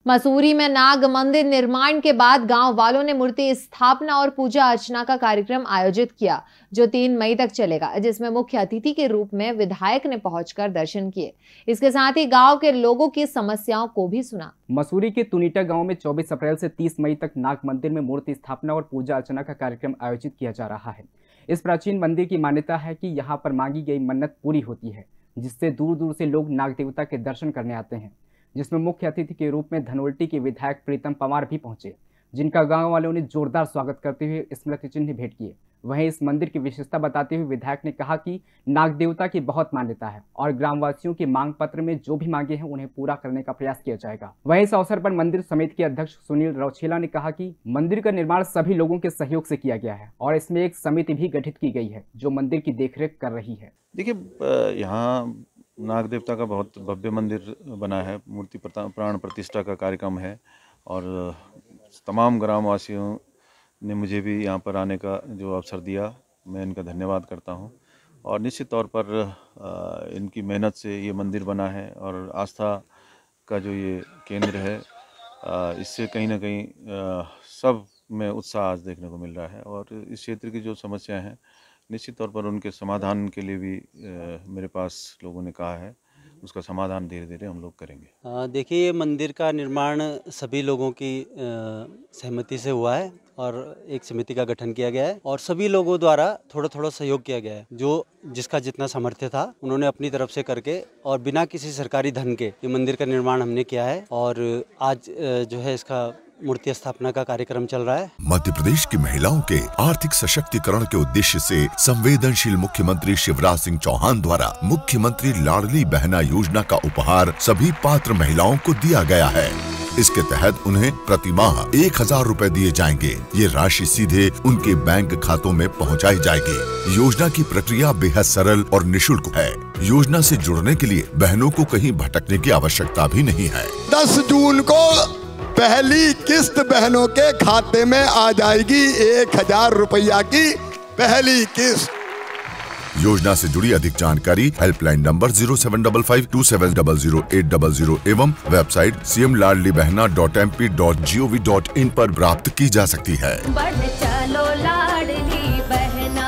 मसूरी में नाग मंदिर निर्माण के बाद गांव वालों ने मूर्ति स्थापना और पूजा अर्चना का कार्यक्रम आयोजित किया, जो 3 मई तक चलेगा, जिसमें मुख्य अतिथि के रूप में विधायक ने पहुंचकर दर्शन किए। इसके साथ ही गांव के लोगों की समस्याओं को भी सुना। मसूरी के तुनीटा गांव में 24 अप्रैल से 30 मई तक नाग मंदिर में मूर्ति स्थापना और पूजा अर्चना का कार्यक्रम आयोजित किया जा रहा है। इस प्राचीन मंदिर की मान्यता है कि यहाँ पर मांगी गई मन्नत पूरी होती है, जिससे दूर दूर से लोग नाग देवता के दर्शन करने आते हैं, जिसमें मुख्य अतिथि के रूप में धनोल्टी के विधायक प्रीतम पवार भी पहुंचे, जिनका गांव वालों ने जोरदार स्वागत करते हुए स्मृति चिन्ह भेंट किए। वहीं इस मंदिर की विशेषता बताते हुए विधायक ने कहा कि नाग देवता की बहुत मान्यता है और ग्रामवासियों के मांग पत्र में जो भी मांगे हैं उन्हें पूरा करने का प्रयास किया जाएगा। वहीं इस अवसर पर मंदिर समिति के अध्यक्ष सुनील रौछेला ने कहा कि मंदिर का निर्माण सभी लोगों के सहयोग से किया गया है और इसमें एक समिति भी गठित की गई है जो मंदिर की देखरेख कर रही है। देखिए, यहाँ नाग देवता का बहुत भव्य मंदिर बना है, मूर्ति प्राण प्रतिष्ठा का कार्यक्रम है और तमाम ग्रामवासियों ने मुझे भी यहाँ पर आने का जो अवसर दिया, मैं इनका धन्यवाद करता हूँ। और निश्चित तौर पर इनकी मेहनत से ये मंदिर बना है और आस्था का जो ये केंद्र है, इससे कहीं ना कहीं सब में उत्साह आज देखने को मिल रहा है। और इस क्षेत्र की जो समस्याएं हैं, निश्चित तौर पर उनके समाधान के लिए भी मेरे पास लोगों ने कहा है, उसका समाधान धीरे धीरे हम लोग करेंगे। देखिए, ये मंदिर का निर्माण सभी लोगों की सहमति से हुआ है और एक समिति का गठन किया गया है और सभी लोगों द्वारा थोड़ा थोड़ा सहयोग किया गया है। जो जिसका जितना सामर्थ्य था उन्होंने अपनी तरफ से करके और बिना किसी सरकारी धन के ये मंदिर का निर्माण हमने किया है और आज जो है इसका मूर्ति स्थापना का कार्यक्रम चल रहा है। मध्य प्रदेश की महिलाओं के आर्थिक सशक्तिकरण के उद्देश्य से संवेदनशील मुख्यमंत्री शिवराज सिंह चौहान द्वारा मुख्यमंत्री लाडली बहना योजना का उपहार सभी पात्र महिलाओं को दिया गया है। इसके तहत उन्हें प्रति माह 1000 रुपए दिए जाएंगे। ये राशि सीधे उनके बैंक खातों में पहुंचाई जाएगी। योजना की प्रक्रिया बेहद सरल और निःशुल्क है। योजना से जुड़ने के लिए बहनों को कहीं भटकने की आवश्यकता भी नहीं है। 10 जून को पहली किस्त बहनों के खाते में आ जाएगी, 1000 रुपया की पहली किस्त। योजना से जुड़ी अधिक जानकारी हेल्पलाइन नंबर 075527000800 एवं वेबसाइट cmladlibehna.mp.gov.in पर प्राप्त की जा सकती है। बढ़ चलो लाडली बहना।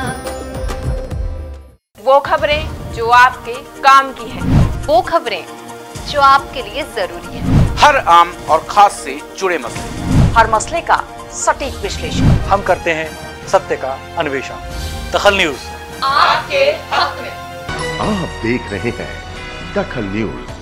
वो खबरें जो आपके काम की है, वो खबरें जो आपके लिए जरूरी है, हर आम और खास से जुड़े मसले, हर मसले का सटीक विश्लेषण हम करते हैं, सत्य का अन्वेषण। दखल न्यूज आपके हक में। आप देख रहे हैं दखल न्यूज।